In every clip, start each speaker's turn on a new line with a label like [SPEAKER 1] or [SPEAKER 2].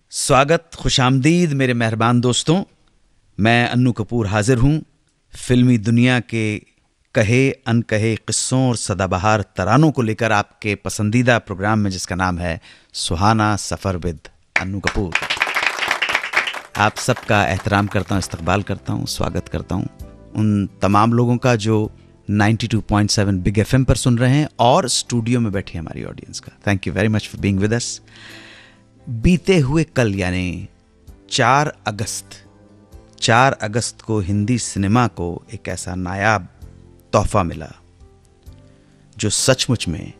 [SPEAKER 1] स्वागत, खुशामदीद मेरे मेहरबान दोस्तों। मैं अन्नू कपूर हाजिर हूँ फिल्मी दुनिया के कहे अनकहे किस्सों और सदाबहार तरानों को लेकर आपके पसंदीदा प्रोग्राम में, जिसका नाम है सुहाना सफर विद अन्नू कपूर। आप सबका एहतराम करता हूँ, इस्तकबाल करता हूँ, स्वागत करता हूँ उन तमाम लोगों का जो 92.7 बिग एफएम पर सुन रहे हैं और स्टूडियो में बैठी हमारी ऑडियंस का। Thank you very much for being with us. बीते हुए कल यानी 4 अगस्त को हिंदी सिनेमा को एक ऐसा नायाब तोहफा मिला जो सचमुच में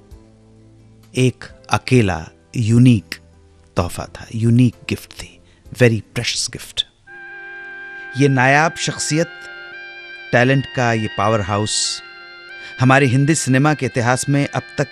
[SPEAKER 1] एक अकेला यूनिक तोहफा था, यूनिक गिफ्ट थी, वेरी प्रेशियस गिफ्ट। ये नायाब शख्सियत, टैलेंट का ये पावर हाउस हमारे हिंदी सिनेमा के इतिहास में अब तक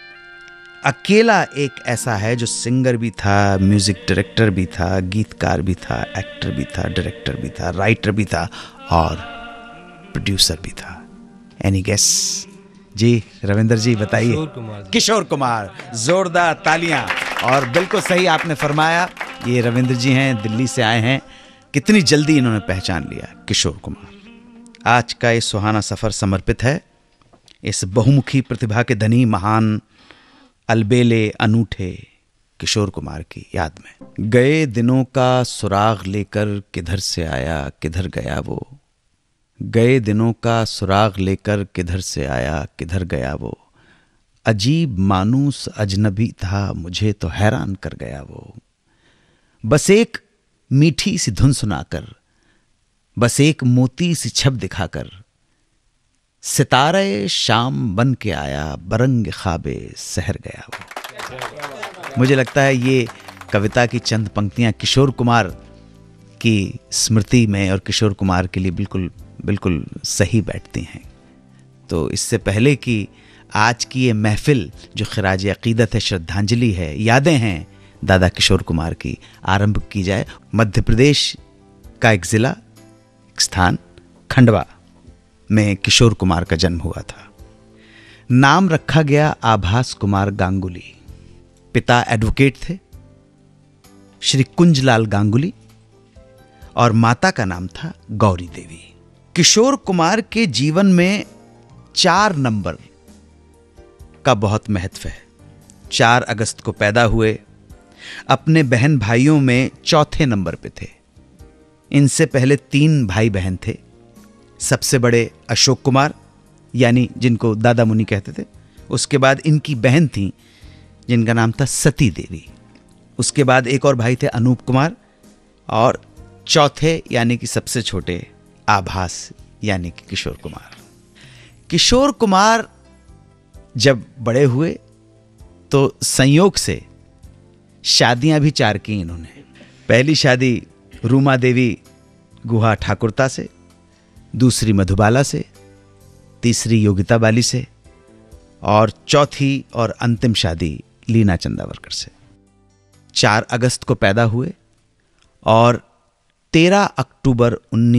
[SPEAKER 1] अकेला एक ऐसा है जो सिंगर भी था, म्यूजिक डायरेक्टर भी था, गीतकार भी था, एक्टर भी था, डायरेक्टर भी था, राइटर भी था और प्रोड्यूसर भी था। Any guess? जी रविंद्र जी बताइए। किशोर कुमार। जोरदार तालियां। और बिल्कुल सही आपने फरमाया, ये रविंद्र जी हैं, दिल्ली से आए हैं। कितनी जल्दी इन्होंने पहचान लिया किशोर कुमार। आज का ये सुहाना सफर समर्पित है इस बहुमुखी प्रतिभा के धनी, महान, अलबेले, अनूठे किशोर कुमार की याद में। गए दिनों का सुराग लेकर किधर से आया किधर गया वो, गए दिनों का सुराग लेकर किधर से आया किधर गया वो, अजीब मानूस अजनबी था मुझे तो हैरान कर गया वो। बस एक मीठी सी धुन सुनाकर, बस एक मोती सी छब दिखाकर, सितारे शाम बन के आया बरंग ख्वाबे सहर गया वो। मुझे लगता है ये कविता की चंद पंक्तियां किशोर कुमार की स्मृति में और किशोर कुमार के लिए बिल्कुल बिल्कुल सही बैठती हैं। तो इससे पहले कि आज की ये महफिल जो खिराज अकीदत है, श्रद्धांजलि है, यादें हैं दादा किशोर कुमार की, आरंभ की जाए। मध्य प्रदेश का एक जिला, एक स्थान खंडवा में किशोर कुमार का जन्म हुआ था। नाम रखा गया आभास कुमार गांगुली। पिता एडवोकेट थे श्री कुंजलाल गांगुली और माता का नाम था गौरी देवी। किशोर कुमार के जीवन में 4 नंबर का बहुत महत्व है। 4 अगस्त को पैदा हुए, अपने बहन भाइयों में चौथे नंबर पे थे। इनसे पहले 3 भाई बहन थे। सबसे बड़े अशोक कुमार, यानी जिनको दादा मुनि कहते थे। उसके बाद इनकी बहन थी जिनका नाम था सती देवी। उसके बाद एक और भाई थे अनूप कुमार, और चौथे यानी कि सबसे छोटे आभास यानी कि किशोर कुमार। किशोर कुमार जब बड़े हुए तो संयोग से शादियां भी 4 की इन्होंने। पहली शादी रूमा देवी गुहा ठाकुरता से, दूसरी मधुबाला से, तीसरी योगिता बाली से और चौथी और अंतिम शादी लीना चंदावरकर से। 4 अगस्त को पैदा हुए और 13 अक्टूबर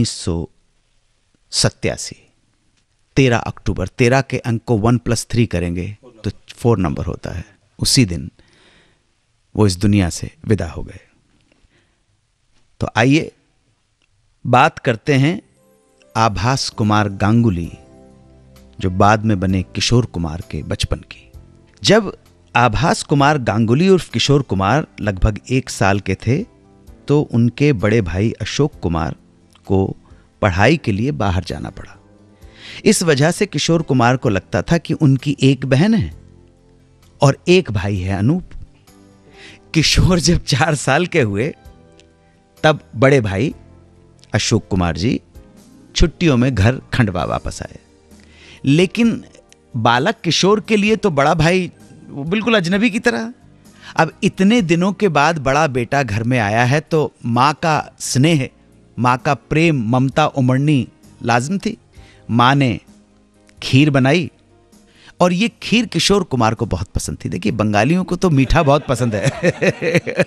[SPEAKER 1] 1987, 13 अक्टूबर, 13 के अंक को 1+3 करेंगे तो 4 नंबर होता है। उसी दिन वो इस दुनिया से विदा हो गए। तो आइए बात करते हैं आभास कुमार गांगुली, जो बाद में बने किशोर कुमार, के बचपन की। जब आभास कुमार गांगुली उर्फ किशोर कुमार लगभग 1 साल के थे तो उनके बड़े भाई अशोक कुमार को पढ़ाई के लिए बाहर जाना पड़ा। इस वजह से किशोर कुमार को लगता था कि उनकी एक बहन है और एक भाई है अनूप। किशोर जब 4 साल के हुए तब बड़े भाई अशोक कुमार जी छुट्टियों में घर खंडवा वापस आए। लेकिन बालक किशोर के लिए तो बड़ा भाई बिल्कुल अजनबी की तरह। अब इतने दिनों के बाद बड़ा बेटा घर में आया है तो माँ का स्नेह, माँ का प्रेम, ममता उमड़नी लाजिम थी। माँ ने खीर बनाई और ये खीर किशोर कुमार को बहुत पसंद थी। देखिए बंगालियों को तो मीठा बहुत पसंद है।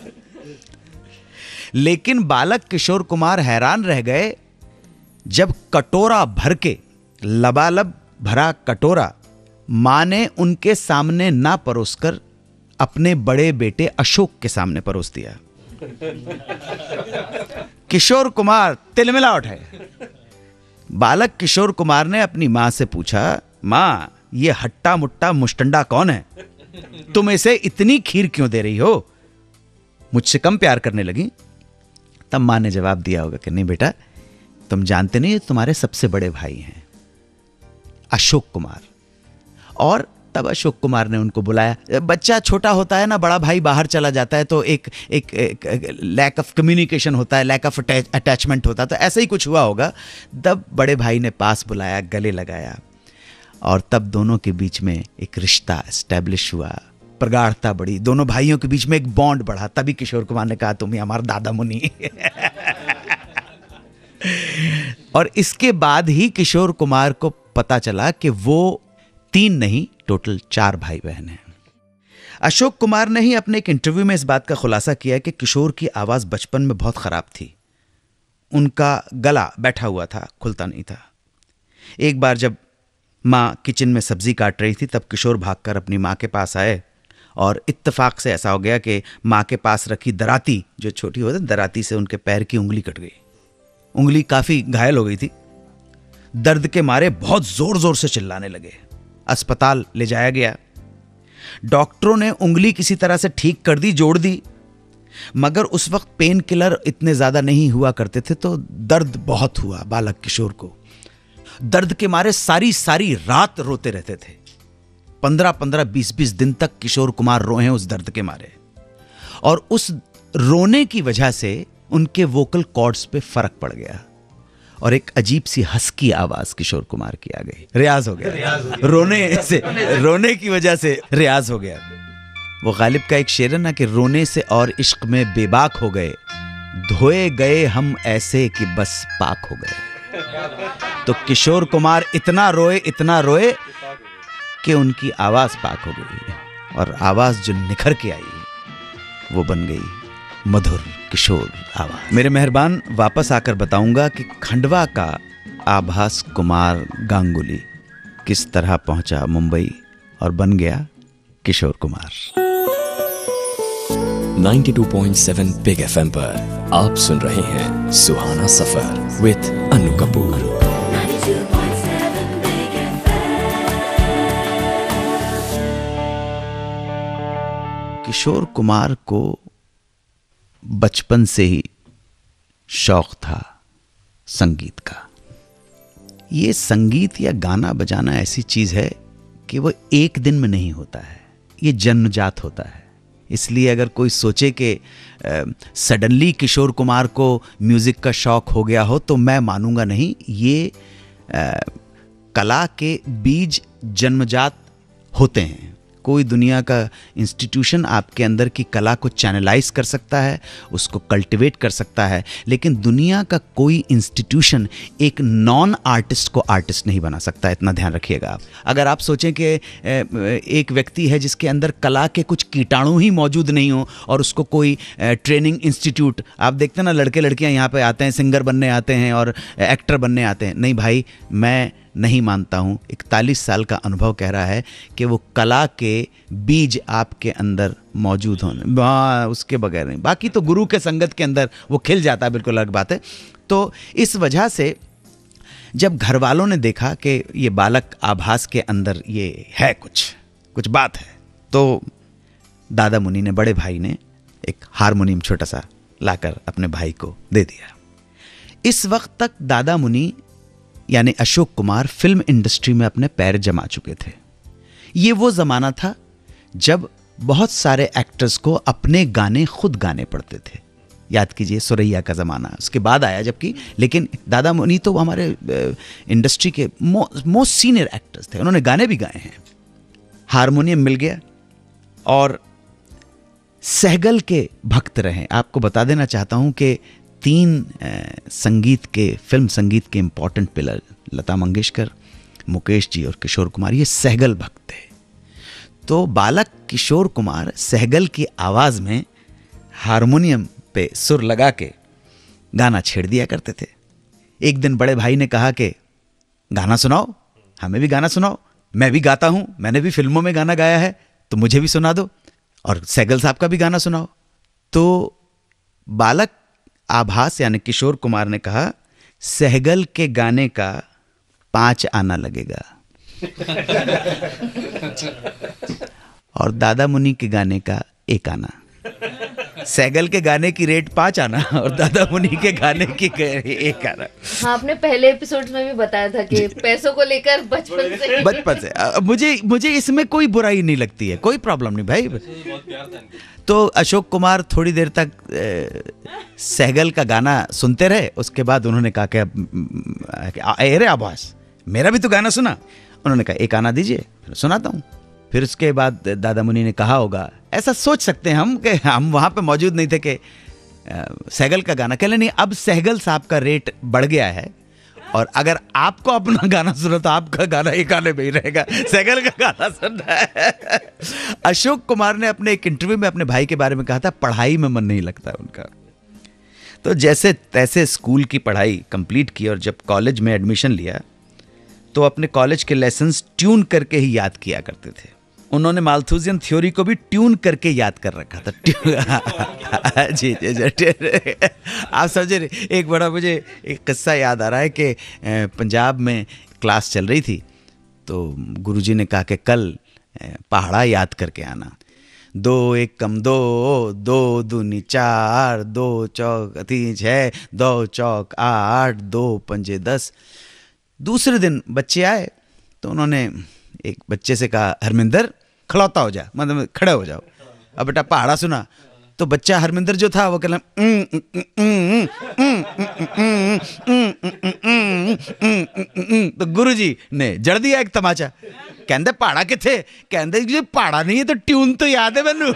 [SPEAKER 1] लेकिन बालक किशोर कुमार हैरान रह गए जब कटोरा भर के, लबालब भरा कटोरा मां ने उनके सामने ना परोसकर अपने बड़े बेटे अशोक के सामने परोस दिया। किशोर कुमार तिलमिला उठे। बालक किशोर कुमार ने अपनी मां से पूछा, मां ये हट्टा मुट्टा मुस्टंडा कौन है? तुम इसे इतनी खीर क्यों दे रही हो? मुझसे कम प्यार करने लगी? तब मां ने जवाब दिया होगा कि नहीं बेटा, तुम जानते नहीं, तुम्हारे सबसे बड़े भाई हैं अशोक कुमार। और तब अशोक कुमार ने उनको बुलाया। बच्चा छोटा होता है ना, बड़ा भाई बाहर चला जाता है तो एक लैक ऑफ कम्युनिकेशन होता है, लैक ऑफ अटैचमेंट होता है, तो ऐसा ही कुछ हुआ होगा। तब बड़े भाई ने पास बुलाया, गले लगाया, और तब दोनों के बीच में एक रिश्ता एस्टेब्लिश हुआ, प्रगाढ़ता बढ़ी, दोनों भाइयों के बीच में एक बॉन्ड बढ़ा। तभी किशोर कुमार ने कहा, तुम ही हमारा दादा मुनि। और इसके बाद ही किशोर कुमार को पता चला कि वो 3 नहीं, टोटल 4 भाई बहन हैं। अशोक कुमार ने ही अपने एक इंटरव्यू में इस बात का खुलासा किया कि किशोर की आवाज बचपन में बहुत खराब थी। उनका गला बैठा हुआ था, खुलता नहीं था। एक बार जब मां किचन में सब्जी काट रही थी, तब किशोर भागकर अपनी मां के पास आए, और इत्तेफाक से ऐसा हो गया कि मां के पास रखी दराती, जो छोटी होती है, दराती से उनके पैर की उंगली कट गई। उंगली काफी घायल हो गई थी। दर्द के मारे बहुत जोर जोर से चिल्लाने लगे। अस्पताल ले जाया गया। डॉक्टरों ने उंगली किसी तरह से ठीक कर दी, जोड़ दी, मगर उस वक्त पेन किलर इतने ज्यादा नहीं हुआ करते थे, तो दर्द बहुत हुआ बालक किशोर को। दर्द के मारे सारी रात रोते रहते थे। 15-15, 20-20 दिन तक किशोर कुमार रोए हैं उस दर्द के मारे, और उस रोने की वजह से उनके वोकल कॉर्ड्स पे फर्क पड़ गया, और एक अजीब सी हस्की आवाज किशोर कुमार की आ गई। रियाज हो गया, रोने की वजह से रियाज हो गया। वो गालिब का एक शेर है ना कि रोने से और इश्क में बेबाक हो गए, धोए गए हम ऐसे कि बस पाक हो गए। तो किशोर कुमार इतना रोए कि उनकी आवाज पाक हो गई, और आवाज जो निखर के आई वो बन गई मधुर किशोर आवाज। मेरे मेहरबान, वापस आकर बताऊंगा कि खंडवा का आभास कुमार गांगुली किस तरह पहुंचा मुंबई और बन गया किशोर कुमार।
[SPEAKER 2] 92.7 बिग एफएम पर आप सुन रहे हैं सुहाना सफर विद अन्नू कपूर।
[SPEAKER 1] किशोर कुमार को बचपन से ही शौक था संगीत का। ये संगीत या गाना बजाना ऐसी चीज है कि वो एक दिन में नहीं होता है, ये जन्मजात होता है। इसलिए अगर कोई सोचे कि सडनली किशोर कुमार को म्यूजिक का शौक हो गया हो, तो मैं मानूंगा नहीं। ये कला के बीज जन्मजात होते हैं। कोई दुनिया का इंस्टीट्यूशन आपके अंदर की कला को चैनलाइज कर सकता है, उसको कल्टिवेट कर सकता है, लेकिन दुनिया का कोई इंस्टीट्यूशन एक नॉन आर्टिस्ट को आर्टिस्ट नहीं बना सकता। इतना ध्यान रखिएगा आप। अगर आप सोचें कि एक व्यक्ति है जिसके अंदर कला के कुछ कीटाणु ही मौजूद नहीं हो, और उसको कोई ट्रेनिंग इंस्टीट्यूट, आप देखते हैं ना लड़के लड़कियां यहाँ पे आते हैं, सिंगर बनने आते हैं और एक्टर बनने आते हैं। नहीं भाई, मैं नहीं मानता हूं। 41 साल का अनुभव कह रहा है कि वो कला के बीज आपके अंदर मौजूद होने, उसके बगैर नहीं। बाकी तो गुरु के संगत के अंदर वो खिल जाता है, बिल्कुल अलग बात है। तो इस वजह से जब घर वालों ने देखा कि ये बालक आभास के अंदर ये है, कुछ बात है, तो दादा मुनि ने, बड़े भाई ने एक हारमोनियम छोटा सा लाकर अपने भाई को दे दिया। इस वक्त तक दादा मुनि यानी अशोक कुमार फिल्म इंडस्ट्री में अपने पैर जमा चुके थे। ये वो जमाना था जब बहुत सारे एक्टर्स को अपने गाने खुद गाने पड़ते थे। याद कीजिए, सुरैया का ज़माना उसके बाद आया जबकि, लेकिन दादा मुनि तो हमारे इंडस्ट्री के मोस्ट सीनियर एक्टर्स थे, उन्होंने गाने भी गाए हैं। हारमोनियम मिल गया और सहगल के भक्त रहे। आपको बता देना चाहता हूं कि 3 संगीत के, फिल्म संगीत के इंपॉर्टेंट पिलर, लता मंगेशकर, मुकेश जी और किशोर कुमार, ये सहगल भक्त थे। तो बालक किशोर कुमार सहगल की आवाज में हारमोनियम पे सुर लगा के गाना छेड़ दिया करते थे। एक दिन बड़े भाई ने कहा कि गाना सुनाओ, हमें भी गाना सुनाओ, मैं भी गाता हूं, मैंने भी फिल्मों में गाना गाया है, तो मुझे भी सुना दो, और सहगल साहब का भी गाना सुनाओ। तो बालक आभास यानी किशोर कुमार ने कहा, सहगल के गाने का 5 आना लगेगा और दादा मुनि के गाने का 1 आना। सहगल के गाने की रेट 5 आना और दादा मुनि के गाने की 1 आना।
[SPEAKER 3] हाँ, आपने पहले एपिसोड में भी बताया था कि पैसों को लेकर बचपन से
[SPEAKER 1] मुझे इसमें कोई बुराई नहीं लगती है, कोई प्रॉब्लम नहीं भाई। तो अशोक कुमार थोड़ी देर तक सहगल का गाना सुनते रहे। उसके बाद उन्होंने कहा कि अरे आभास, मेरा भी तो गाना सुना। उन्होंने कहा 1 आना दीजिए, सुनाता हूँ। फिर उसके बाद दादा मुनि ने कहा होगा, ऐसा सोच सकते हैं हम कि हम वहाँ पे मौजूद नहीं थे, कि सहगल का गाना कह नहीं, अब सहगल साहब का रेट बढ़ गया है और अगर आपको अपना गाना सुना तो आपका गाना 1 आने में ही रहेगा, सहगल का गाना सुनना है। अशोक कुमार ने अपने एक इंटरव्यू में अपने भाई के बारे में कहा था, पढ़ाई में मन नहीं लगता उनका। तो जैसे तैसे स्कूल की पढ़ाई कंप्लीट की और जब कॉलेज में एडमिशन लिया तो अपने कॉलेज के लेसन्स ट्यून करके ही याद किया करते थे। उन्होंने माल्थुसियन थ्योरी को भी ट्यून करके याद कर रखा था। जी आप समझे। एक बड़ा मुझे एक किस्सा याद आ रहा है कि पंजाब में क्लास चल रही थी तो गुरुजी ने कहा कि कल पहाड़ा याद करके आना। 2 1 कम 2, 2 दूनी 4, 2 चौक 3 6, 2 चौक 8, 2 पंजे 10। दूसरे दिन बच्चे आए तो उन्होंने एक बच्चे से कहा, हरमिंदर खड़ौता हो जा, मतलब खड़े हो जाओ। अब बेटा पहाड़ा सुना। तो बच्चा हरमिंदर जो था वो कहला तो गुरुजी ने जड़ दिया एक तमाचा। कहते पहाड़ा किथे? कहते पहाड़ा नहीं है तो ट्यून तो याद है मैनू।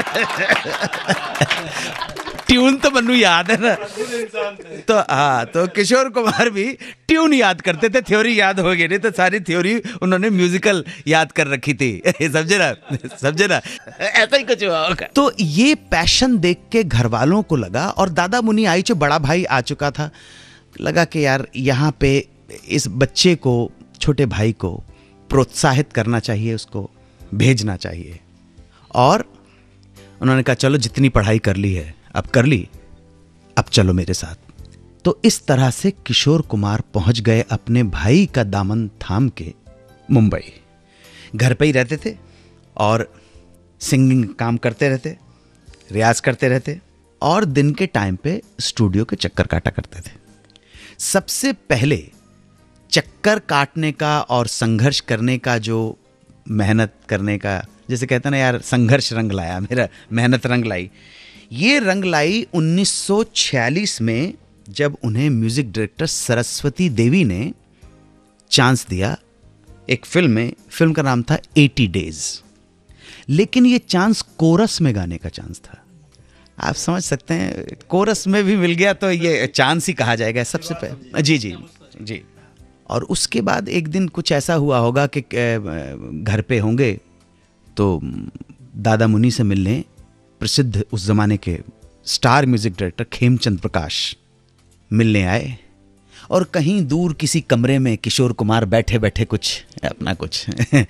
[SPEAKER 1] ट्यून तो मनु याद है ना। तो हाँ, तो किशोर कुमार भी ट्यून याद करते थे, थ्योरी याद हो गई नहीं तो सारी थ्योरी उन्होंने म्यूजिकल याद कर रखी थी। समझे ना ऐसा ही कुछ हुआ होगा। तो ये पैशन देख के घर वालों को लगा और दादा मुनि आई जो बड़ा भाई आ चुका था, लगा कि यार यहाँ पे इस बच्चे को, छोटे भाई को प्रोत्साहित करना चाहिए, उसको भेजना चाहिए। और उन्होंने कहा चलो जितनी पढ़ाई कर ली है अब कर ली, अब चलो मेरे साथ। तो इस तरह से किशोर कुमार पहुंच गए अपने भाई का दामन थाम के मुंबई। घर पे ही रहते थे और सिंगिंग काम करते रहते, रियाज करते रहते और दिन के टाइम पे स्टूडियो के चक्कर काटा करते थे। सबसे पहले चक्कर काटने का और संघर्ष करने का, जो मेहनत करने का, जैसे कहते हैं ना यार, संघर्ष रंग लाया, मेरा मेहनत रंग लाई। ये रंग लाई 1946 में जब उन्हें म्यूजिक डायरेक्टर सरस्वती देवी ने चांस दिया एक फिल्म में। फिल्म का नाम था 80 डेज। लेकिन ये चांस कोरस में गाने का चांस था। आप समझ सकते हैं, कोरस में भी मिल गया तो ये चांस ही कहा जाएगा सबसे पहले। जी। और उसके बाद एक दिन कुछ ऐसा हुआ होगा कि घर पे होंगे तो दादा मुनि से मिलने प्रसिद्ध उस जमाने के star music director Khemchand Prakash मिलने आए और कहीं दूर किसी कमरे में किशोर कुमार बैठे बैठे कुछ अपना कुछ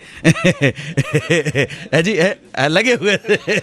[SPEAKER 1] जी लगे हुए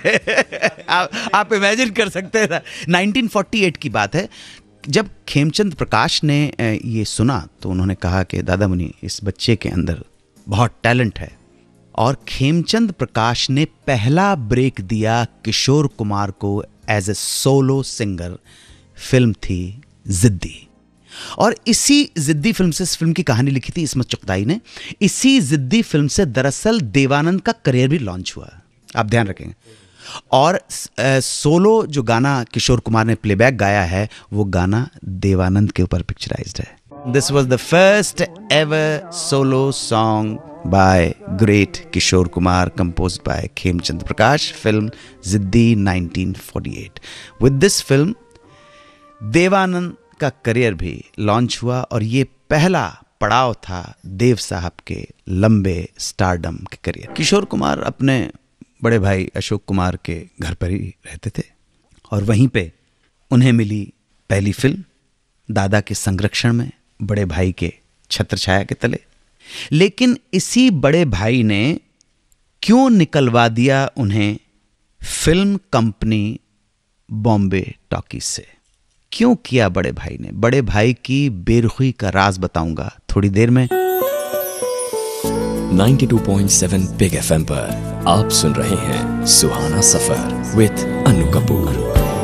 [SPEAKER 1] आप इमेजिन कर सकते हैं। 1948 की बात है। जब खेमचंद प्रकाश ने ये सुना तो उन्होंने कहा कि दादा मुनि, इस बच्चे के अंदर बहुत टैलेंट है। और खेमचंद प्रकाश ने पहला ब्रेक दिया किशोर कुमार को as a solo singer. Film थी जिद्दी। और इसी जिद्दी फिल्म से, इस फिल्म की कहानी लिखी थी इसमत चुगताई ने। इसी जिद्दी फिल्म से दरअसल देवानंद का करियर भी लॉन्च हुआ, आप ध्यान रखेंगे। और सोलो जो गाना किशोर कुमार ने प्लेबैक गाया है वो गाना देवानंद के ऊपर पिक्चराइज्ड है। This was the first ever solo song by great Kishore Kumar, composed by Khemchand Prakash, film Ziddi 1948. With this film, Dev Anand का करियर भी लॉन्च हुआ और ये पहला पड़ाव था देव साहब के लंबे स्टारडम के करियर। किशोर कुमार अपने बड़े भाई अशोक कुमार के घर पर ही रहते थे और वहीं पे उन्हें मिली पहली फिल्म, दादा के संरक्षण में, बड़े भाई के छत्र छाया के तले। लेकिन इसी बड़े भाई ने क्यों निकलवा दिया उन्हें फिल्म कंपनी बॉम्बे टॉकीज से। क्यों किया बड़े भाई ने? बड़े भाई की बेरुखी का राज बताऊंगा थोड़ी देर में।
[SPEAKER 2] 92.7 बिग एफएम पर आप सुन रहे हैं सुहाना सफर विद अन्नू कपूर।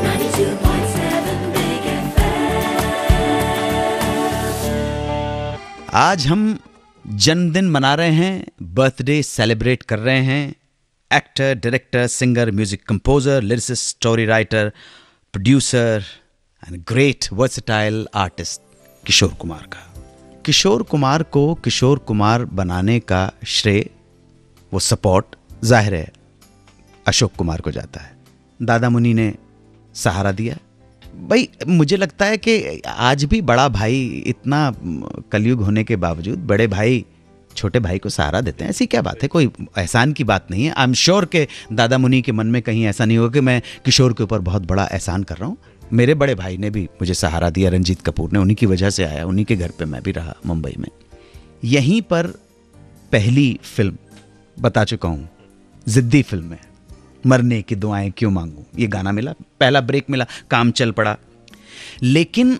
[SPEAKER 1] आज हम जन्मदिन मना रहे हैं, बर्थडे सेलिब्रेट कर रहे हैं actor, director, singer, music composer, lyricist, story writer, producer and great versatile artist Kishore Kumar का। किशोर कुमार को किशोर कुमार बनाने का श्रेय, वो सपोर्ट जाहिर है अशोक कुमार को जाता है। दादा मुनि ने सहारा दिया। भाई मुझे लगता है कि आज भी बड़ा भाई, इतना कलयुग होने के बावजूद बड़े भाई छोटे भाई को सहारा देते हैं। ऐसी क्या बात है? कोई एहसान की बात नहीं है। आई एम श्योर के दादा मुनि के मन में कहीं ऐसा नहीं होगा कि मैं किशोर के ऊपर बहुत बड़ा एहसान कर रहा हूँ। मेरे बड़े भाई ने भी मुझे सहारा दिया, रंजीत कपूर ने, उन्हीं की वजह से आया, उन्हीं के घर पे मैं भी रहा मुंबई में। यहीं पर पहली फिल्म बता चुका हूँ, जिद्दी फिल्म में मरने की दुआएं क्यों मांगूं, ये गाना मिला, पहला ब्रेक मिला, काम चल पड़ा। लेकिन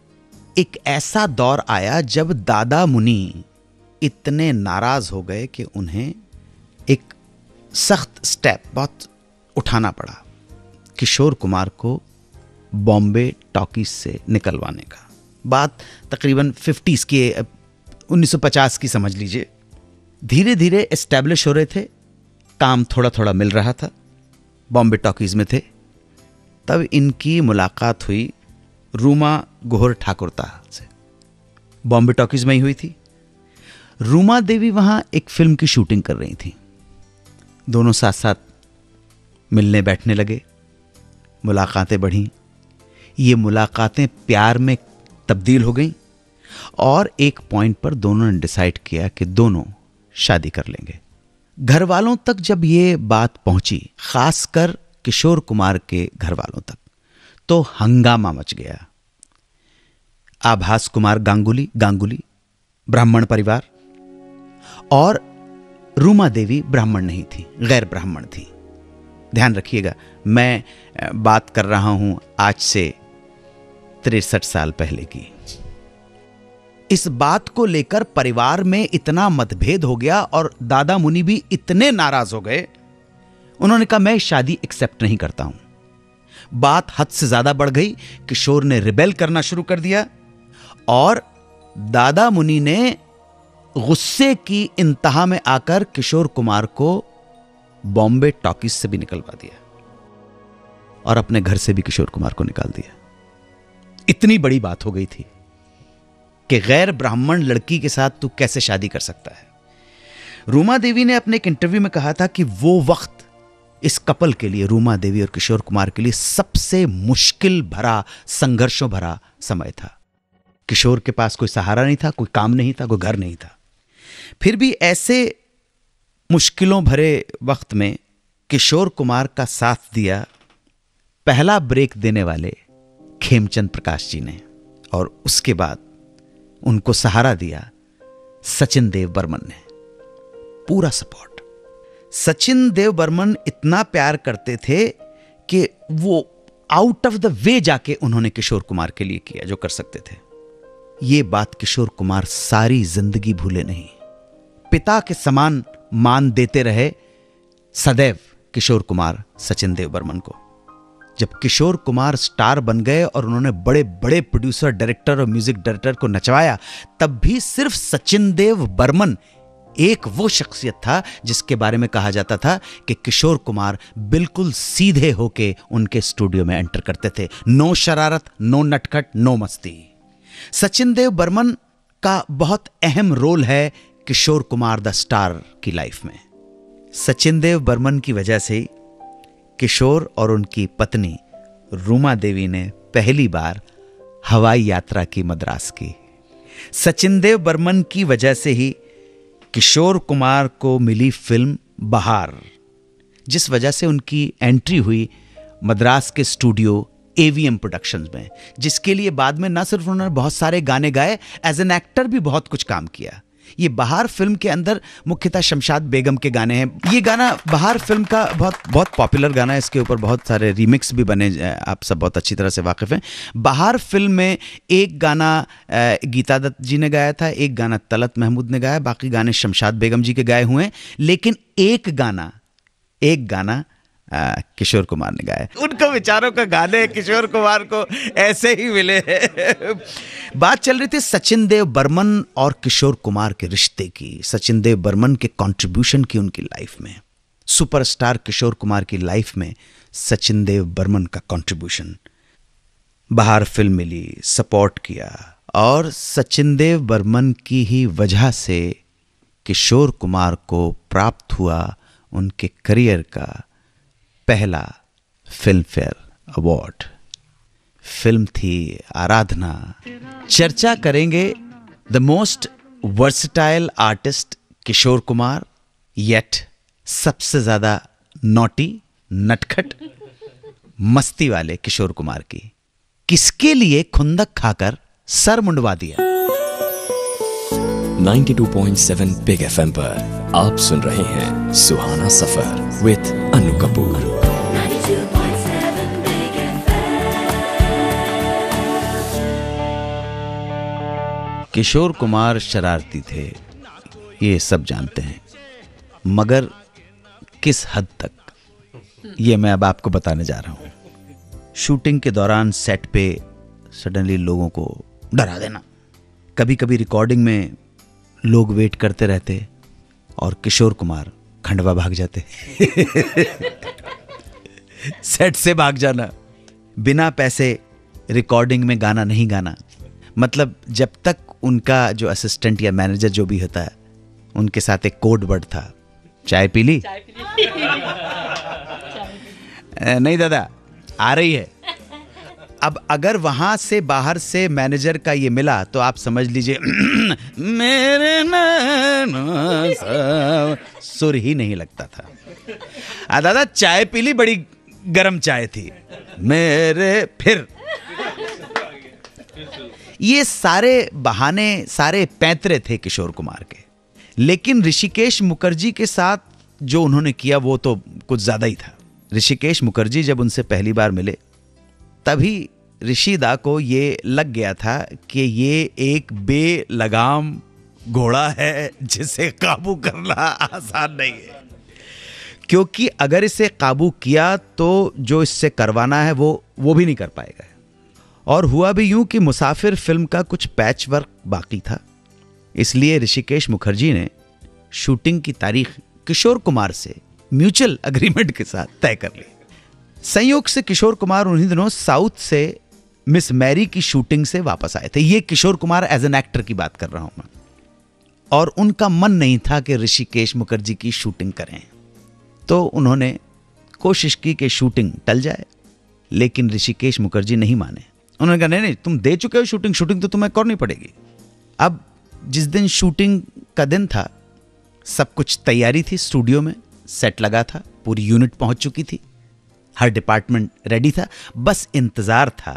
[SPEAKER 1] एक ऐसा दौर आया जब दादा मुनि इतने नाराज हो गए कि उन्हें एक सख्त स्टेप बहुत उठाना पड़ा, किशोर कुमार को बॉम्बे टॉकीज से निकलवाने का। बात तकरीबन 50s की, 1950 की समझ लीजिए। धीरे धीरे एस्टैब्लिश हो रहे थे, काम थोड़ा थोड़ा मिल रहा था, बॉम्बे टॉकीज में थे। तब इनकी मुलाकात हुई रूमा गोहर ठाकुरता से, बॉम्बे टॉकीज में ही हुई थी। रूमा देवी वहां एक फिल्म की शूटिंग कर रही थी। दोनों साथ साथ मिलने बैठने लगे, मुलाकातें बढ़ी। ये मुलाकातें प्यार में तब्दील हो गईं और एक पॉइंट पर दोनों ने डिसाइड किया कि दोनों शादी कर लेंगे। घर वालों तक जब ये बात पहुंची, खासकर किशोर कुमार के घर वालों तक, तो हंगामा मच गया। आभास कुमार गांगुली ब्राह्मण परिवार, और रूमा देवी ब्राह्मण नहीं थी, गैर ब्राह्मण थी। ध्यान रखिएगा, मैं बात कर रहा हूं आज से 63 साल पहले की। इस बात को लेकर परिवार में इतना मतभेद हो गया और दादा मुनि भी इतने नाराज हो गए, उन्होंने कहा मैं शादी एक्सेप्ट नहीं करता हूं। बात हद से ज्यादा बढ़ गई, किशोर ने रिबेल करना शुरू कर दिया और दादा मुनि ने गुस्से की इंतहा में आकर किशोर कुमार को बॉम्बे टॉकीज से भी निकलवा दिया और अपने घर से भी किशोर कुमार को निकाल दिया। इतनी बड़ी बात हो गई थी कि गैर ब्राह्मण लड़की के साथ तू कैसे शादी कर सकता है। रूमा देवी ने अपने एक इंटरव्यू में कहा था कि वो वक्त इस कपल के लिए, रूमा देवी और किशोर कुमार के लिए, सबसे मुश्किल भरा, संघर्षों भरा समय था। किशोर के पास कोई सहारा नहीं था, कोई काम नहीं था, कोई घर नहीं था। फिर भी ऐसे मुश्किलों भरे वक्त में किशोर कुमार का साथ दिया पहला ब्रेक देने वाले खेमचंद प्रकाश जी ने, और उसके बाद उनको सहारा दिया सचिन देव बर्मन ने। पूरा सपोर्ट। सचिन देव बर्मन इतना प्यार करते थे कि वो आउट ऑफ द वे जाके उन्होंने किशोर कुमार के लिए किया जो कर सकते थे। ये बात किशोर कुमार सारी जिंदगी भूले नहीं। पिता के समान मान देते रहे सदैव किशोर कुमार सचिन देव बर्मन को। जब किशोर कुमार स्टार बन गए और उन्होंने बड़े बड़े प्रोड्यूसर, डायरेक्टर और म्यूजिक डायरेक्टर को नचवाया, तब भी सिर्फ सचिन देव बर्मन एक वो शख्सियत था जिसके बारे में कहा जाता था कि किशोर कुमार बिल्कुल सीधे होके उनके स्टूडियो में एंटर करते थे। नो शरारत, नो नटखट, नो मस्ती। सचिन देव बर्मन का बहुत अहम रोल है किशोर कुमार द स्टार की लाइफ में। सचिन देव बर्मन की वजह से किशोर और उनकी पत्नी रूमा देवी ने पहली बार हवाई यात्रा की मद्रास की। सचिन देव बर्मन की वजह से ही किशोर कुमार को मिली फिल्म बहार, जिस वजह से उनकी एंट्री हुई मद्रास के स्टूडियो एवीएम प्रोडक्शंस में, जिसके लिए बाद में न सिर्फ उन्होंने बहुत सारे गाने गाए, एज एन एक्टर भी बहुत कुछ काम किया। ये बहार फिल्म के अंदर मुख्यतः शमशाद बेगम के गाने हैं। ये गाना बहार फिल्म का बहुत पॉपुलर गाना है, इसके ऊपर बहुत सारे रीमिक्स भी बने, आप सब बहुत अच्छी तरह से वाकिफ़ हैं। बहार फिल्म में एक गाना गीता दत्त जी ने गाया था, एक गाना तलत महमूद ने गाया, बाकी गाने शमशाद बेगम जी के गाए हुए हैं, लेकिन एक गाना किशोर कुमार ने गाया। उनको विचारों का गाने किशोर कुमार को ऐसे ही मिले हैं। बात चल रही थी सचिन देव बर्मन और किशोर कुमार के रिश्ते की, सचिन देव बर्मन के कंट्रीब्यूशन की उनकी लाइफ में, सुपरस्टार किशोर कुमार की लाइफ में सचिन देव बर्मन का कंट्रीब्यूशन। बाहर फिल्म मिली, सपोर्ट किया, और सचिन देव बर्मन की ही वजह से किशोर कुमार को प्राप्त हुआ उनके करियर का पहला फिल्म फेयर अवार्ड। फिल्म थी आराधना। चर्चा करेंगे the most versatile artist Kishore Kumar, yet सबसे ज्यादा नॉटी, नटखट, मस्ती वाले किशोर कुमार की, किसके लिए खुंदक खाकर सर मुंडवा दिया।
[SPEAKER 2] 92.7 बिग एफएम पर आप सुन रहे हैं सुहाना सफर विद अनु कपूर।
[SPEAKER 1] किशोर कुमार शरारती थे, ये सब जानते हैं, मगर किस हद तक, ये मैं अब आपको बताने जा रहा हूं। शूटिंग के दौरान सेट पे सडनली लोगों को डरा देना, कभी कभी रिकॉर्डिंग में लोग वेट करते रहते और किशोर कुमार खंडवा भाग जाते। सेट से भाग जाना, बिना पैसे रिकॉर्डिंग में गाना नहीं गाना, मतलब जब तक उनका जो असिस्टेंट या मैनेजर जो भी होता है, उनके साथ एक कोड वर्ड था, चाय पी ली? नहीं दादा, आ रही है। अब अगर वहां से बाहर से मैनेजर का ये मिला तो आप समझ लीजिए मेरे सुर ही नहीं लगता था। दादा चाय पी ली? बड़ी गरम चाय थी मेरे। फिर ये सारे बहाने, सारे पैंतरे थे किशोर कुमार के, लेकिन ऋषिकेश मुखर्जी के साथ जो उन्होंने किया वो तो कुछ ज्यादा ही था। ऋषिकेश मुखर्जी जब उनसे पहली बार मिले, तभी ऋषिदा को ये लग गया था कि ये एक बेलगाम घोड़ा है जिसे काबू करना आसान नहीं है, क्योंकि अगर इसे काबू किया तो जो इससे करवाना है वो भी नहीं कर पाएगा। और हुआ भी यूं कि मुसाफिर फिल्म का कुछ पैच वर्क बाकी था, इसलिए ऋषिकेश मुखर्जी ने शूटिंग की तारीख किशोर कुमार से म्यूचुअल अग्रीमेंट के साथ तय कर ली। संयोग से किशोर कुमार उन्हीं दिनों साउथ से मिस मैरी की शूटिंग से वापस आए थे। ये Kishore Kumar as an actor की बात कर रहा हूं मैं। और उनका मन नहीं था कि ऋषिकेश मुखर्जी की शूटिंग करें, तो उन्होंने कोशिश की कि शूटिंग टल जाए, लेकिन ऋषिकेश मुखर्जी नहीं माने। उन्होंने कहा नहीं, तुम दे चुके हो शूटिंग तो तुम्हें करनी पड़ेगी। अब जिस दिन शूटिंग का दिन था, सब कुछ तैयारी थी, स्टूडियो में सेट लगा था, पूरी यूनिट पहुंच चुकी थी, हर डिपार्टमेंट रेडी था, बस इंतजार था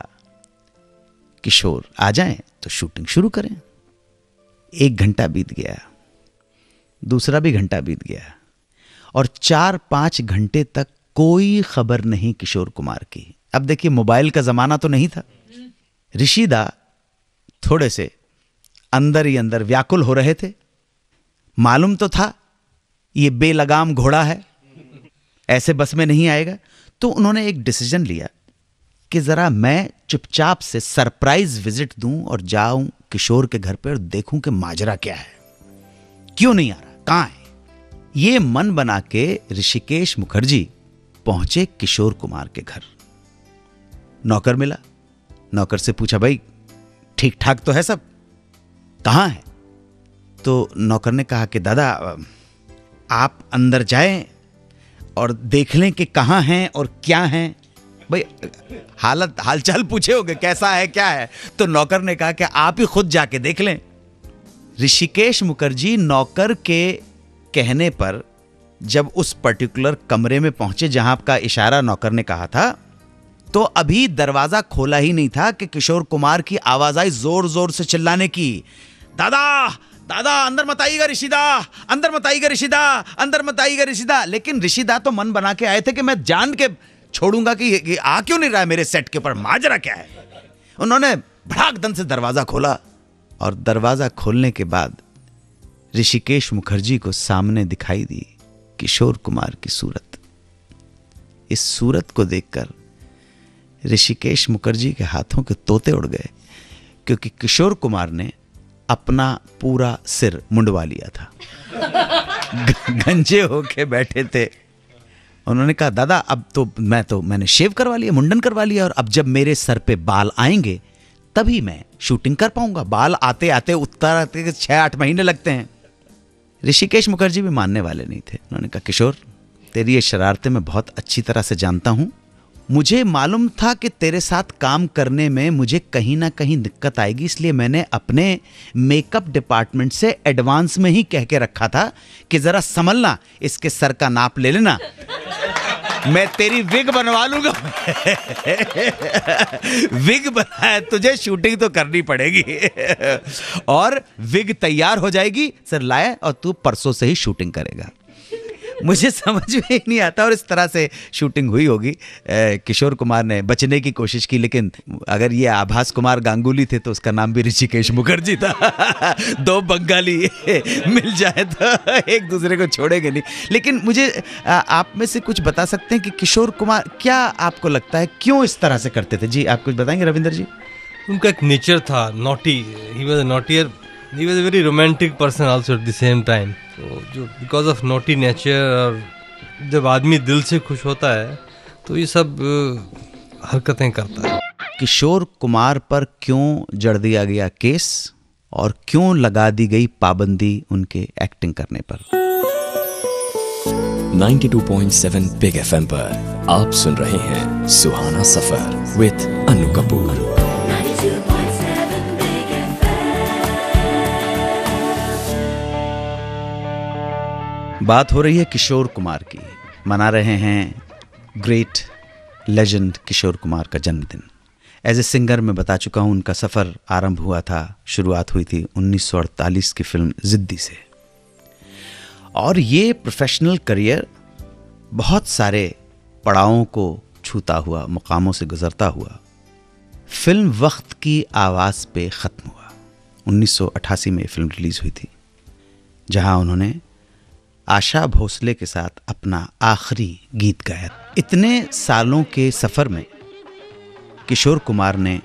[SPEAKER 1] किशोर आ जाएं तो शूटिंग शुरू करें। 1 घंटा बीत गया, दूसरा भी घंटा बीत गया, और 4-5 घंटे तक कोई खबर नहीं किशोर कुमार की। अब देखिए, मोबाइल का जमाना तो नहीं था। ऋषिदा थोड़े से अंदर ही अंदर व्याकुल हो रहे थे। मालूम तो था ये बेलगाम घोड़ा है, ऐसे बस में नहीं आएगा। तो उन्होंने एक डिसीजन लिया कि जरा मैं चुपचाप से सरप्राइज विजिट दूं और जाऊं किशोर के घर पे और देखूं कि माजरा क्या है, क्यों नहीं आ रहा, कहां है। ये मन बना के ऋषिकेश मुखर्जी पहुंचे किशोर कुमार के घर। नौकर मिला, नौकर से पूछा, भाई ठीक ठाक तो है सब, कहां है? तो नौकर ने कहा कि दादा आप अंदर जाएं और देख लें कि कहां हैं और क्या हैं। भाई हालचाल पूछे होगे, कैसा है क्या है, तो नौकर ने कहा कि आप ही खुद जाके देख लें। ऋषिकेश मुखर्जी नौकर के कहने पर जब उस पर्टिकुलर कमरे में पहुंचे जहां का इशारा नौकर ने कहा था, तो अभी दरवाजा खोला ही नहीं था कि किशोर कुमार की आवाज आई जोर जोर से चिल्लाने की, दादा दादा अंदर मत आइएगा ऋषिदा, अंदर मत आइएगा ऋषिदा, अंदर मत आइएगा ऋषिदा। लेकिन ऋषिदा तो मन बना के आए थे कि मैं जान के छोड़ूंगा कि ये आ क्यों नहीं रहा है मेरे सेट के ऊपर, माजरा क्या है। उन्होंने भड़ाकदम से दरवाजा खोला और दरवाजा खोलने के बाद ऋषिकेश मुखर्जी को सामने दिखाई दी किशोर कुमार की सूरत। इस सूरत को देखकर ऋषिकेश मुखर्जी के हाथों के तोते उड़ गए, क्योंकि किशोर कुमार ने अपना पूरा सिर मुंडवा लिया था, गंजे होके बैठे थे। उन्होंने कहा दादा अब तो मैंने शेव करवा लिया, मुंडन करवा लिया, और अब जब मेरे सर पे बाल आएंगे तभी मैं शूटिंग कर पाऊंगा। बाल आते आते उत्तर आते 6-8 महीने लगते हैं। ऋषिकेश मुखर्जी भी मानने वाले नहीं थे। उन्होंने कहा किशोर तेरी ये शरारतें मैं बहुत अच्छी तरह से जानता हूं, मुझे मालूम था कि तेरे साथ काम करने में मुझे कहीं ना कहीं दिक्कत आएगी, इसलिए मैंने अपने मेकअप डिपार्टमेंट से एडवांस में ही कह के रखा था कि जरा संभलना, इसके सर का नाप ले लेना, मैं तेरी विग बनवा लूंगा। विग बनाया तुझे, शूटिंग तो करनी पड़ेगी। और विग तैयार हो जाएगी, सर लाया, और तू परसों से ही शूटिंग करेगा। मुझे समझ में ही नहीं आता। और इस तरह से शूटिंग हुई होगी। किशोर कुमार ने बचने की कोशिश की, लेकिन अगर ये आभास कुमार गांगुली थे तो उसका नाम भी ऋषिकेश मुखर्जी था। दो बंगाली मिल जाए तो एक दूसरे को छोड़ेंगे नहीं। लेकिन मुझे आप में से कुछ बता सकते हैं कि किशोर कुमार क्या आपको लगता है क्यों इस तरह से करते थे? जी आप कुछ बताएंगे रविंदर जी?
[SPEAKER 4] उनका एक नेचर था naughty, he was a naughtier, he was a very romantic person also at the same time. तो जो because of naughty nature, और जब आदमी दिल से खुश होता है तो ये सब हरकतें करता है।
[SPEAKER 1] किशोर कुमार पर क्यों जड़ दिया गया केस और क्यों लगा दी गई पाबंदी उनके एक्टिंग करने पर?
[SPEAKER 2] 92.7 बिग एफएम पर आप सुन रहे हैं सुहाना सफर विद अन्नू कपूर।
[SPEAKER 1] बात हो रही है किशोर कुमार की। मना रहे हैं ग्रेट लेजेंड किशोर कुमार का जन्मदिन। एज ए सिंगर मैं बता चुका हूं, उनका सफ़र आरंभ हुआ था, शुरुआत हुई थी 1948 की फिल्म जिद्दी से। और ये प्रोफेशनल करियर बहुत सारे पड़ावों को छूता हुआ, मुकामों से गुजरता हुआ, फिल्म वक्त की आवाज़ पे ख़त्म हुआ। 1988 में फिल्म रिलीज़ हुई थी, जहां उन्होंने आशा भोसले के साथ अपना आखिरी गीत गाया। इतने सालों के सफ़र में किशोर कुमार ने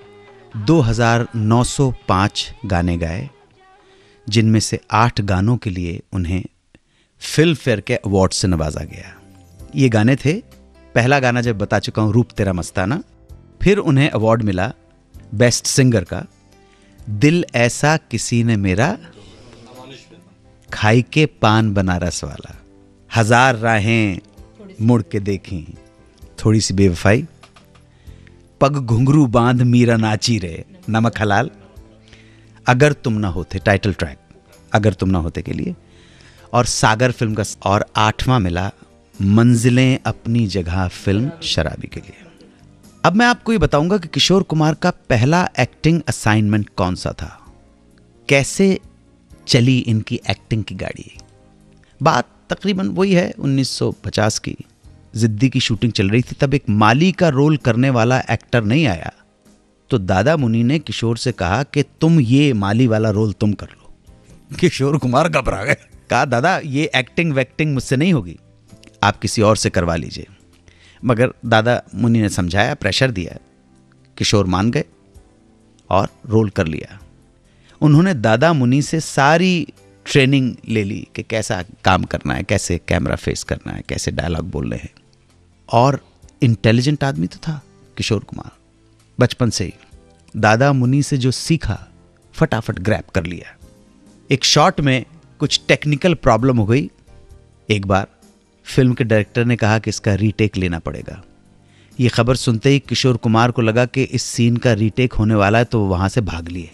[SPEAKER 1] 2905 गाने गाए, जिनमें से 8 गानों के लिए उन्हें फिल्म फेयर के अवार्ड से नवाजा गया। ये गाने थे, पहला गाना जब बता चुका हूँ, रूप तेरा मस्ताना। फिर उन्हें अवार्ड मिला बेस्ट सिंगर का, दिल ऐसा किसी ने मेरा, खाई के पान बनारस वाला, हजार राहें मुड़ के देखी, थोड़ी सी बेवफाई, पग घुंघरू बांध मीरा नाची रे, नमक हलाल, अगर तुम ना होते, टाइटल ट्रैक अगर तुम ना होते के लिए, और सागर फिल्म का। और 8वां मिला मंजिलें अपनी जगह फिल्म शराबी के लिए। अब मैं आपको ये बताऊंगा कि किशोर कुमार का पहला एक्टिंग असाइनमेंट कौन सा था, कैसे चली इनकी एक्टिंग की गाड़ी। बात तकरीबन वही है 1950 की। जिद्दी की शूटिंग चल रही थी, तब एक माली का रोल करने वाला एक्टर नहीं आया, तो दादा मुनि ने किशोर से कहा कि तुम ये माली वाला रोल तुम कर लो। किशोर कुमार घबरा गए, कहा दादा ये एक्टिंग वैक्टिंग मुझसे नहीं होगी, आप किसी और से करवा लीजिए। मगर दादा मुनि ने समझाया, प्रेशर दिया, किशोर मान गए और रोल कर लिया। उन्होंने दादा मुनि से सारी ट्रेनिंग ले ली कि कैसा काम करना है, कैसे कैमरा फेस करना है, कैसे डायलॉग बोलने हैं। और इंटेलिजेंट आदमी तो था किशोर कुमार, बचपन से ही दादा मुनि से जो सीखा फटाफट ग्रैब कर लिया। एक शॉट में कुछ टेक्निकल प्रॉब्लम हो गई। एक बार फिल्म के डायरेक्टर ने कहा कि इसका रीटेक लेना पड़ेगा। ये खबर सुनते ही किशोर कुमार को लगा कि इस सीन का रीटेक होने वाला है, तो वहां से भाग लिए।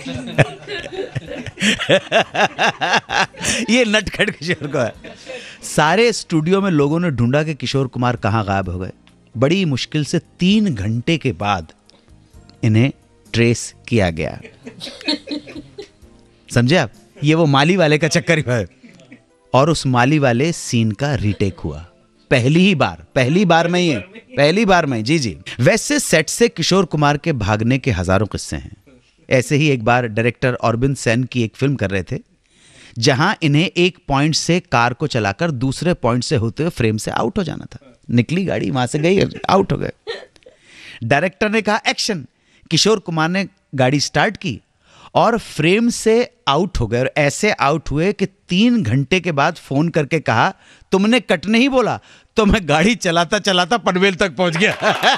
[SPEAKER 1] ये नटखट किशोर को है। सारे स्टूडियो में लोगों ने ढूंढा कि किशोर कुमार कहां गायब हो गए। बड़ी मुश्किल से 3 घंटे के बाद इन्हें ट्रेस किया गया। समझे आप? ये वो माली वाले का चक्कर ही है। और उस माली वाले सीन का रीटेक हुआ पहली बार में। जी। वैसे सेट से किशोर कुमार के भागने के हजारों किस्से हैं। ऐसे ही एक बार डायरेक्टर अरविंद सेन की एक फिल्म कर रहे थे, जहां इन्हें एक पॉइंट से कार को चलाकर दूसरे पॉइंट से होते हुए फ्रेम से आउट हो जाना था। निकली गाड़ी, वहां से गई, आउट हो गए। डायरेक्टर ने कहा एक्शन, किशोर कुमार ने गाड़ी स्टार्ट की और फ्रेम से आउट हो गए। और ऐसे आउट हुए कि 3 घंटे के बाद फोन करके कहा तुमने कट नहीं बोला, तो मैं गाड़ी चलाता चलाता पनवेल तक पहुंच गया।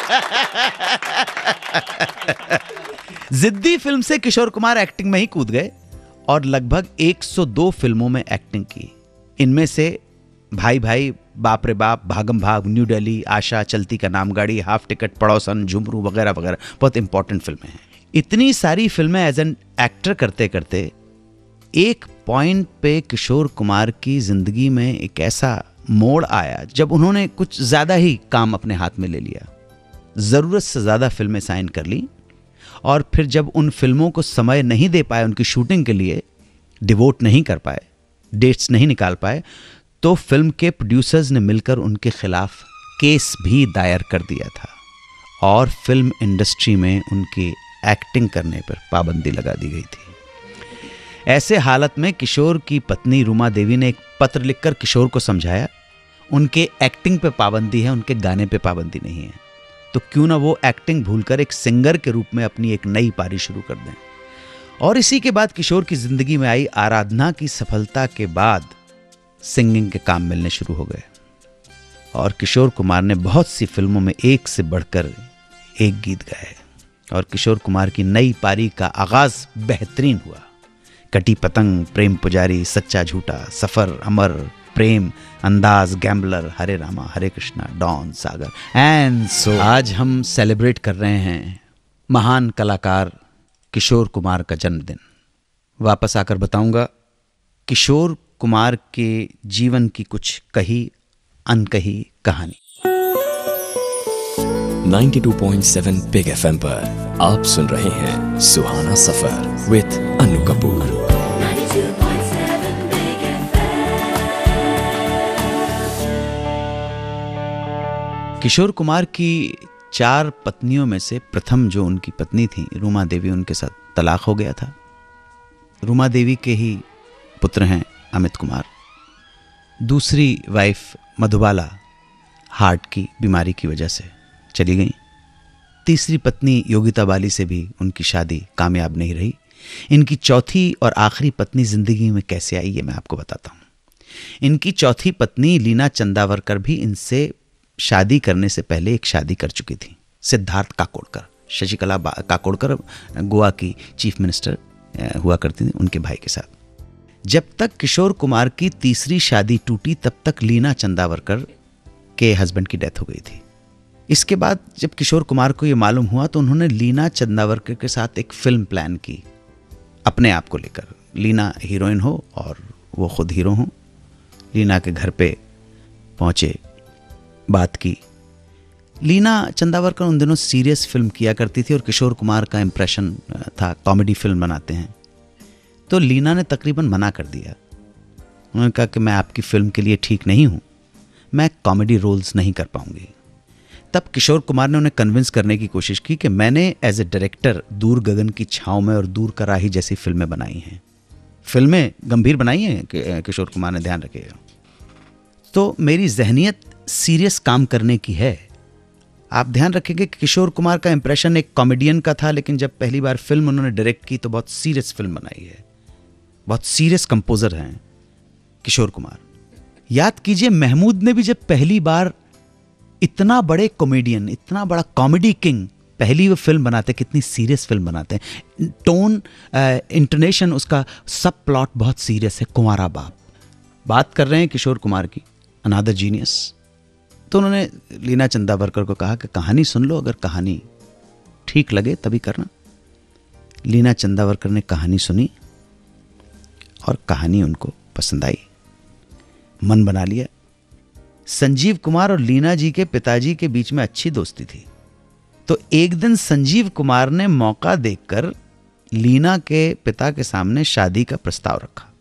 [SPEAKER 1] जिद्दी फिल्म से किशोर कुमार एक्टिंग में ही कूद गए और लगभग 102 फिल्मों में एक्टिंग की। इनमें से भाई भाई, बाप रे बाप, भागम भाग, न्यू दिल्ली, आशा, चलती का नाम गाड़ी, हाफ टिकट, पड़ोसन, झुमरू वगैरह वगैरह बहुत इंपॉर्टेंट फिल्में हैं। इतनी सारी फिल्में एज एन एक्टर करते करते एक पॉइंट पे किशोर कुमार की जिंदगी में एक ऐसा मोड़ आया जब उन्होंने कुछ ज्यादा ही काम अपने हाथ में ले लिया। जरूरत से ज्यादा फिल्में साइन कर ली और फिर जब उन फिल्मों को समय नहीं दे पाए, उनकी शूटिंग के लिए डिवोट नहीं कर पाए, डेट्स नहीं निकाल पाए, तो फिल्म के प्रोड्यूसर्स ने मिलकर उनके खिलाफ केस भी दायर कर दिया था और फिल्म इंडस्ट्री में उनकी एक्टिंग करने पर पाबंदी लगा दी गई थी। ऐसे हालत में किशोर की पत्नी रूमा देवी ने एक पत्र लिखकर किशोर को समझाया, उनके एक्टिंग पे पाबंदी है, उनके गाने पे पाबंदी नहीं है, तो क्यों ना वो एक्टिंग भूलकर एक सिंगर के रूप में अपनी एक नई पारी शुरू कर दें। और इसी के बाद किशोर की जिंदगी में आई आराधना की सफलता के बाद सिंगिंग के काम मिलने शुरू हो गए और किशोर कुमार ने बहुत सी फिल्मों में एक से बढ़कर एक गीत गाए और किशोर कुमार की नई पारी का आगाज बेहतरीन हुआ। कटी पतंग, प्रेम पुजारी, सच्चा झूठा, सफर, Amar, Prem, Andaz, gambler, Hare Rama, Hare Krishna, Don, Sagar and so. आज हम सेलिब्रेट कर रहे हैं महान कलाकार किशोर कुमार का जन्मदिन। वापस आकर बताऊंगा किशोर कुमार के जीवन की कुछ कही अनकही कहानी।
[SPEAKER 2] 92.7 बिग एफएम पर आप सुन रहे हैं सुहाना सफर विद अन्नू कपूर।
[SPEAKER 1] किशोर कुमार की 4 पत्नियों में से प्रथम जो उनकी पत्नी थी रूमा देवी, उनके साथ तलाक हो गया था। रूमा देवी के ही पुत्र हैं अमित कुमार। दूसरी वाइफ मधुबाला हार्ट की बीमारी की वजह से चली गई। तीसरी पत्नी योगिता बाली से भी उनकी शादी कामयाब नहीं रही। इनकी चौथी और आखिरी पत्नी जिंदगी में कैसे आई ये मैं आपको बताता हूँ। इनकी चौथी पत्नी लीना चंदावरकर भी इनसे शादी करने से पहले एक शादी कर चुकी थी। सिद्धार्थ काकोड़कर, शशिकला काकोड़कर गोवा की चीफ मिनिस्टर हुआ करती थी, उनके भाई के साथ। जब तक किशोर कुमार की तीसरी शादी टूटी तब तक लीना चंदावरकर के हस्बैंड की डेथ हो गई थी। इसके बाद जब किशोर कुमार को ये मालूम हुआ तो उन्होंने लीना चंदावरकर के साथ एक फिल्म प्लान की अपने आप को लेकर। लीना हीरोइन हो और वो खुद हीरो हो। लीना के घर पे पहुंचे, बात की। लीना चंदावरकर उन दिनों सीरियस फिल्म किया करती थी और किशोर कुमार का इंप्रेशन था कॉमेडी फिल्म बनाते हैं, तो लीना ने तकरीबन मना कर दिया। उन्होंने कहा कि मैं आपकी फिल्म के लिए ठीक नहीं हूं, मैं कॉमेडी रोल्स नहीं कर पाऊंगी। तब किशोर कुमार ने उन्हें कन्विंस करने की कोशिश की कि मैंने एज ए डायरेक्टर दूर गगन की छाँव में और दूर का राही जैसी फिल्में बनाई हैं। फिल्में गंभीर बनाई हैं किशोर कुमार ने, ध्यान रखिएगा। तो मेरी जहनियत सीरियस काम करने की है। आप ध्यान रखेंगे कि किशोर कुमार का इंप्रेशन एक कॉमेडियन का था, लेकिन जब पहली बार फिल्म उन्होंने डायरेक्ट की तो बहुत सीरियस फिल्म बनाई है। बहुत सीरियस कंपोजर हैं किशोर कुमार। याद कीजिए, महमूद ने भी जब पहली बार इतना बड़े कॉमेडियन, इतना बड़ा कॉमेडी किंग पहली वो फिल्म बनाते, कितनी सीरियस फिल्म बनाते हैं। टोन, इंटोनेशन, उसका सब प्लॉट बहुत सीरियस है। कुंवारा बाप, बात कर रहे हैं किशोर कुमार की, अनादर जीनियस। तो उन्होंने लीना चंदावरकर को कहा कि कहानी सुन लो, अगर कहानी ठीक लगे तभी करना। लीना चंदावरकर ने कहानी सुनी और कहानी उनको पसंद आई, मन बना लिया। संजीव कुमार और लीना जी के पिताजी के बीच में अच्छी दोस्ती थी, तो एक दिन संजीव कुमार ने मौका देखकर लीना के पिता के सामने शादी का प्रस्ताव रखा।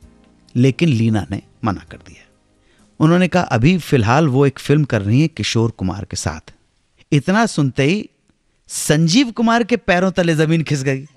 [SPEAKER 1] लेकिन लीना ने मना कर दिया। उन्होंने कहा अभी फिलहाल वो एक फिल्म कर रही है किशोर कुमार के साथ। इतना सुनते ही संजीव कुमार के पैरों तले जमीन खिस गई।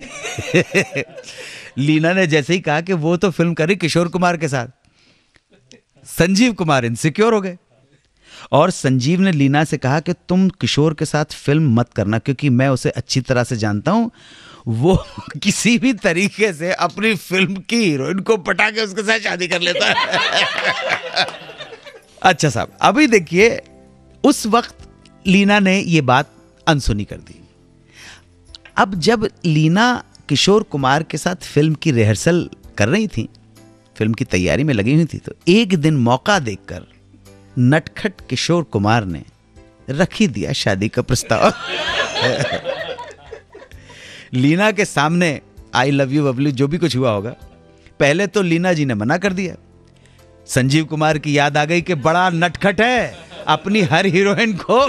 [SPEAKER 1] लीना ने जैसे ही कहा कि वो तो फिल्म कर रही किशोर कुमार के साथ, संजीव कुमार इनसिक्योर हो गए और संजीव ने लीना से कहा कि तुम किशोर के साथ फिल्म मत करना, क्योंकि मैं उसे अच्छी तरह से जानता हूं, वो किसी भी तरीके से अपनी फिल्म की हीरोइन को पटा के उसके साथ शादी कर लेता है। अच्छा साहब, अभी देखिए उस वक्त लीना ने ये बात अनसुनी कर दी। अब जब लीना किशोर कुमार के साथ फिल्म की रिहर्सल कर रही थी, फिल्म की तैयारी में लगी हुई थी, तो एक दिन मौका देखकर नटखट किशोर कुमार ने रख ही दिया शादी का प्रस्ताव। लीना के सामने आई लव यू बबलू जो भी कुछ हुआ होगा, पहले तो लीना जी ने मना कर दिया। संजीव कुमार की याद आ गई कि बड़ा नटखट है, अपनी हर हीरोइन को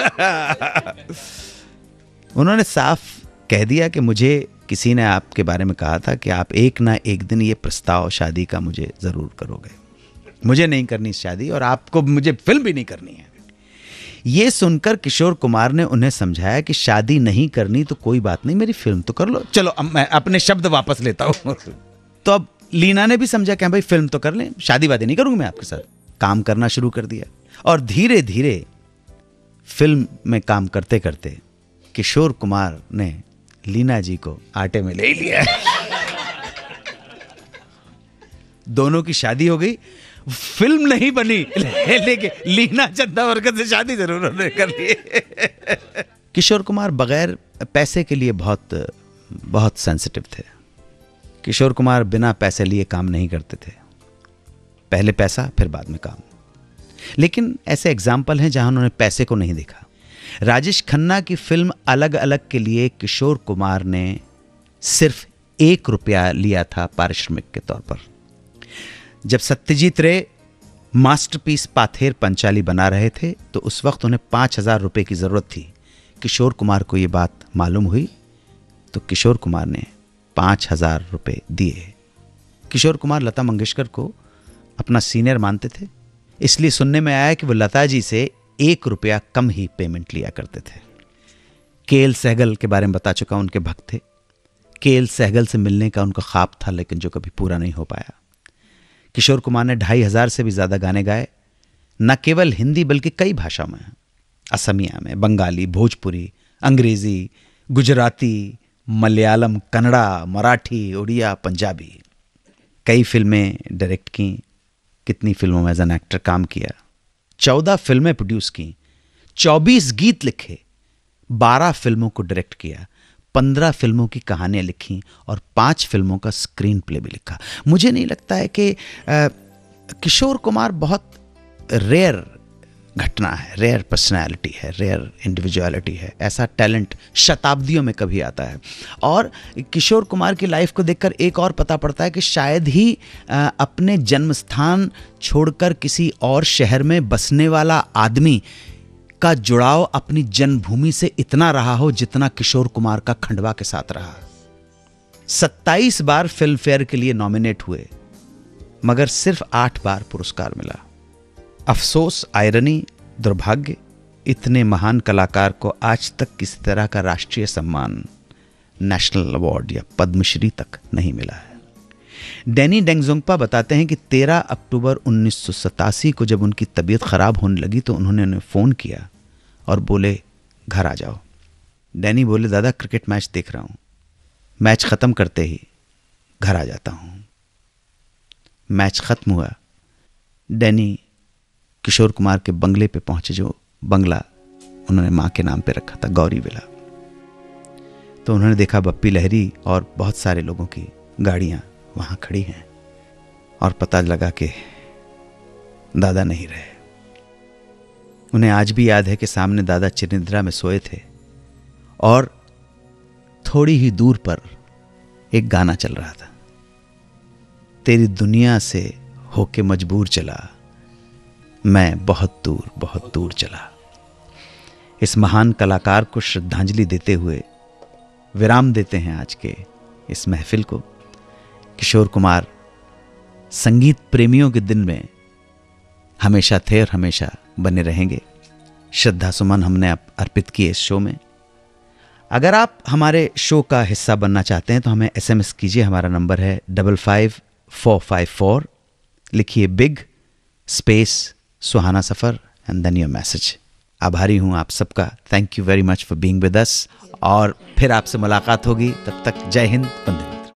[SPEAKER 1] उन्होंने साफ कह दिया कि मुझे किसी ने आपके बारे में कहा था कि आप एक ना एक दिन ये प्रस्ताव शादी का मुझे जरूर करोगे। मुझे नहीं करनी शादी और आपको मुझे फिल्म भी नहीं करनी है। ये सुनकर किशोर कुमार ने उन्हें समझाया कि शादी नहीं करनी तो कोई बात नहीं, मेरी फिल्म तो कर लो, चलो अब मैं अपने शब्द वापस लेता हूं। तो अब लीना ने भी समझा कि भाई फिल्म तो कर लें, शादी वादी नहीं करूंगा मैं आपके साथ। काम करना शुरू कर दिया और धीरे धीरे फिल्म में काम करते करते किशोर कुमार ने लीना जी को आटे में ले लिया। दोनों की शादी हो गई, फिल्म नहीं बनी, लेकिन लीना चंदावरकर से शादी जरूर उन्होंने कर ली। किशोर कुमार बगैर पैसे के लिए बहुत बहुत सेंसिटिव थे। किशोर कुमार बिना पैसे लिए काम नहीं करते थे, पहले पैसा फिर बाद में काम। लेकिन ऐसे एग्जाम्पल हैं जहां उन्होंने पैसे को नहीं देखा। राजेश खन्ना की फिल्म अलग अलग के लिए किशोर कुमार ने सिर्फ ₹1 लिया था पारिश्रमिक के तौर पर। जब सत्यजीत रे मास्टरपीस पाथेर पंचाली बना रहे थे तो उस वक्त उन्हें ₹5000 की जरूरत थी। किशोर कुमार को यह बात मालूम हुई तो किशोर कुमार ने ₹5000 दिए। किशोर कुमार लता मंगेशकर को अपना सीनियर मानते थे, इसलिए सुनने में आया कि वो लता जी से ₹1 कम ही पेमेंट लिया करते थे। केएल सहगल के बारे में बता चुका, उनके भक्त थे। केएल सहगल से मिलने का उनका ख्वाब था लेकिन जो कभी पूरा नहीं हो पाया। किशोर कुमार ने 2500 से भी ज्यादा गाने गाए, न केवल हिंदी बल्कि कई भाषाओं में, असमिया में, बंगाली, भोजपुरी, अंग्रेजी, गुजराती, मलयालम, कन्नड़ा, मराठी, उड़िया, पंजाबी। कई फिल्में डायरेक्ट की, कितनी फिल्मों में एज एन एक्टर काम किया, 14 फिल्में प्रोड्यूस की, 24 गीत लिखे, 12 फिल्मों को डायरेक्ट किया, 15 फिल्मों की कहानियां लिखी और 5 फिल्मों का स्क्रीन प्ले भी लिखा। मुझे नहीं लगता है कि किशोर कुमार बहुत रेयर घटना है, रेयर पर्सनैलिटी है, रेयर इंडिविजुअलिटी है। ऐसा टैलेंट शताब्दियों में कभी आता है। और किशोर कुमार की लाइफ को देखकर एक और पता पड़ता है कि शायद ही अपने जन्म स्थान छोड़कर किसी और शहर में बसने वाला आदमी का जुड़ाव अपनी जन्मभूमि से इतना रहा हो जितना किशोर कुमार का खंडवा के साथ रहा। 27 बार फिल्म फेयर के लिए नॉमिनेट हुए मगर सिर्फ 8 बार पुरस्कार मिला। अफसोस, आयरनी, दुर्भाग्य, इतने महान कलाकार को आज तक किसी तरह का राष्ट्रीय सम्मान, नेशनल अवार्ड या पद्मश्री तक नहीं मिला है। डैनी डेंगजोंगपा बताते हैं कि 13 अक्टूबर 1987 को जब उनकी तबीयत खराब होने लगी तो उन्होंने उन्हें फ़ोन किया और बोले घर आ जाओ। डैनी बोले दादा क्रिकेट मैच देख रहा हूँ, मैच ख़त्म करते ही घर आ जाता हूँ। मैच ख़त्म हुआ, डैनी किशोर कुमार के बंगले पे पहुंचे, जो बंगला उन्होंने माँ के नाम पे रखा था, गौरी विला। तो उन्होंने देखा बप्पी लहरी और बहुत सारे लोगों की गाड़ियां वहां खड़ी हैं और पता लगा कि दादा नहीं रहे। उन्हें आज भी याद है कि सामने दादा चिरनिद्रा में सोए थे और थोड़ी ही दूर पर एक गाना चल रहा था, तेरी दुनिया से होके मजबूर चला मैं बहुत दूर चला। इस महान कलाकार को श्रद्धांजलि देते हुए विराम देते हैं आज के इस महफिल को। किशोर कुमार संगीत प्रेमियों के दिल में हमेशा थे और हमेशा बने रहेंगे। श्रद्धा सुमन हमने अर्पित किए इस शो में। अगर आप हमारे शो का हिस्सा बनना चाहते हैं तो हमें SMS कीजिए। हमारा नंबर है 55454। लिखिए big space Suhana Safar and then your message. आभारी हूँ आप सबका। Thank you very much for being with us. और फिर आपसे मुलाकात होगी। तब तक जय हिंद, वंदे।